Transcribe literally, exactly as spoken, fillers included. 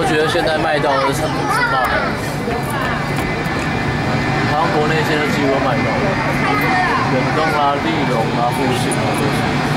我觉得现在卖到的是什么？好像国内现在几乎都卖到了，远东啦、立荣啦、复兴啊都是。